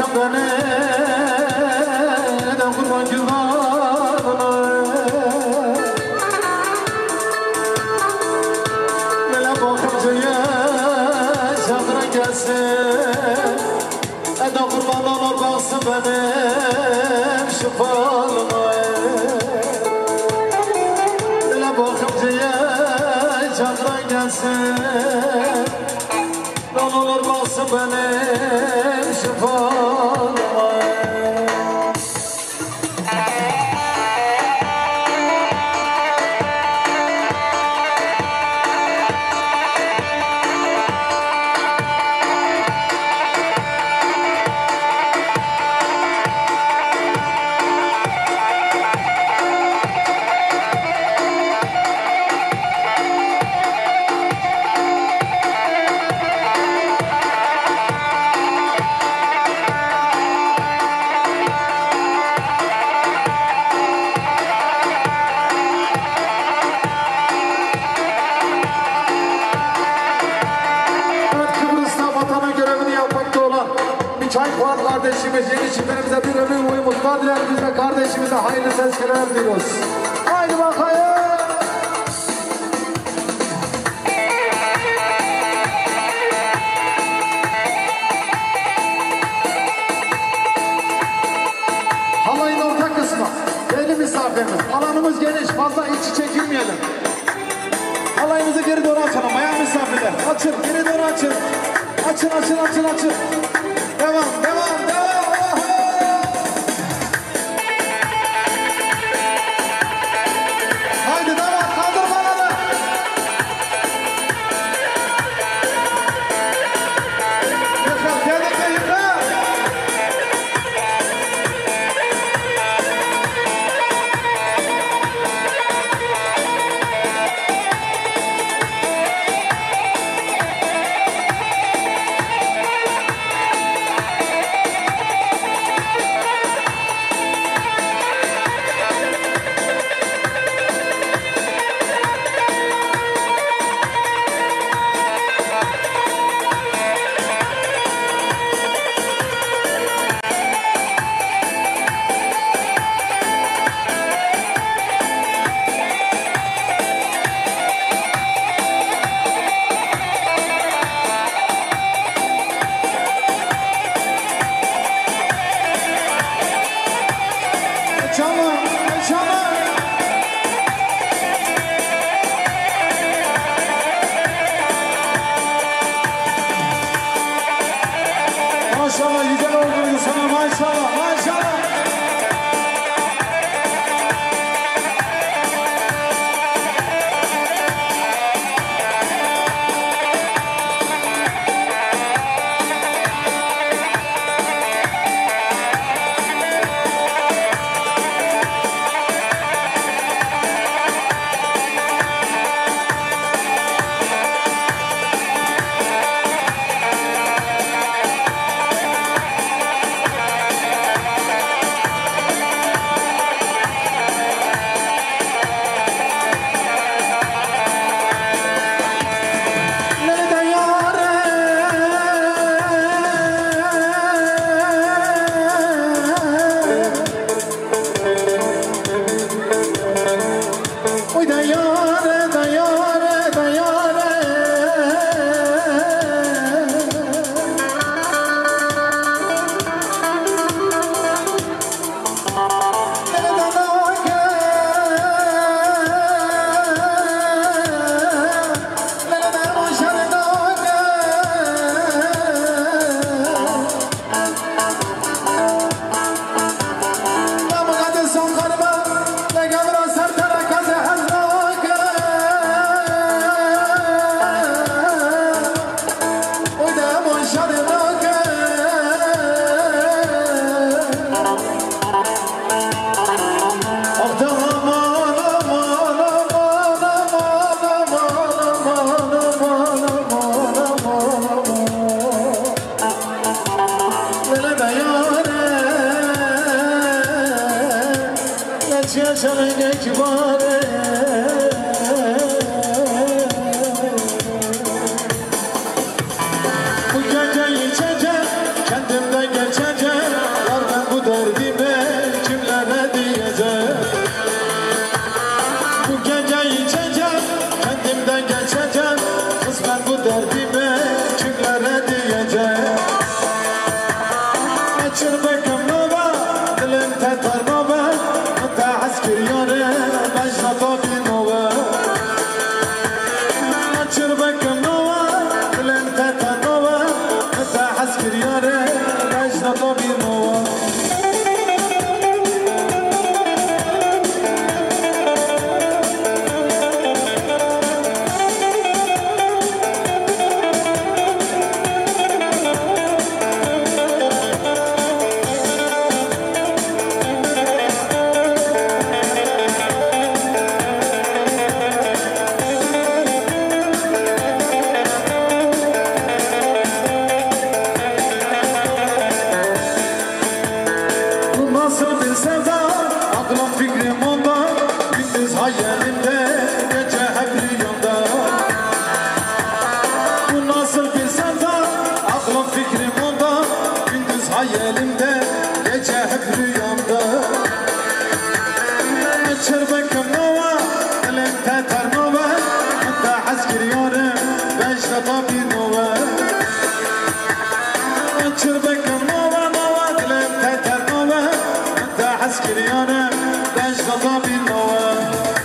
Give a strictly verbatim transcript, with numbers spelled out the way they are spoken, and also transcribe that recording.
beni de kurban güvanına. Böyle bakımcıya çadıran gelsin, de kurban olur baksın benim şu falıma. Böyle bakımcıya çadıran gelsin, ne olur baksın benim şifalıma. Çay Fuat kardeşimiz, yeni çiftlerimize bir ömür boyu mutlu diler, biz de kardeşimize hayırlı sesler diliyoruz. Haydi bakayım. Halayın orta kısmı, belli misafirimiz, alanımız geniş, fazla iç içe girmeyelim. Halayımızı geri doğru açalım, bayan misafirler, açın, geri doğru açın. Açın, açın, açın, açın. Devam, devam, devam. Haydi devam, kaldır bana. Yıkıl, geldikçe yıkıl. Maşallah güzel oldu sana, maşallah, maşallah. sevda, aklım fikrim onda, gündüz hayalimde, gece hep rüyamda. Bu nasıl bir sevda, aklım fikrim onda, gündüz hayalimde, gece hep rüyamda. Çırpıkım nova, dilim teter nova, hatta asker yarım, beşte tabi nova. Çırpıkım nova nova, dilim teter nova, hatta asker yarım, beşte tabi nova.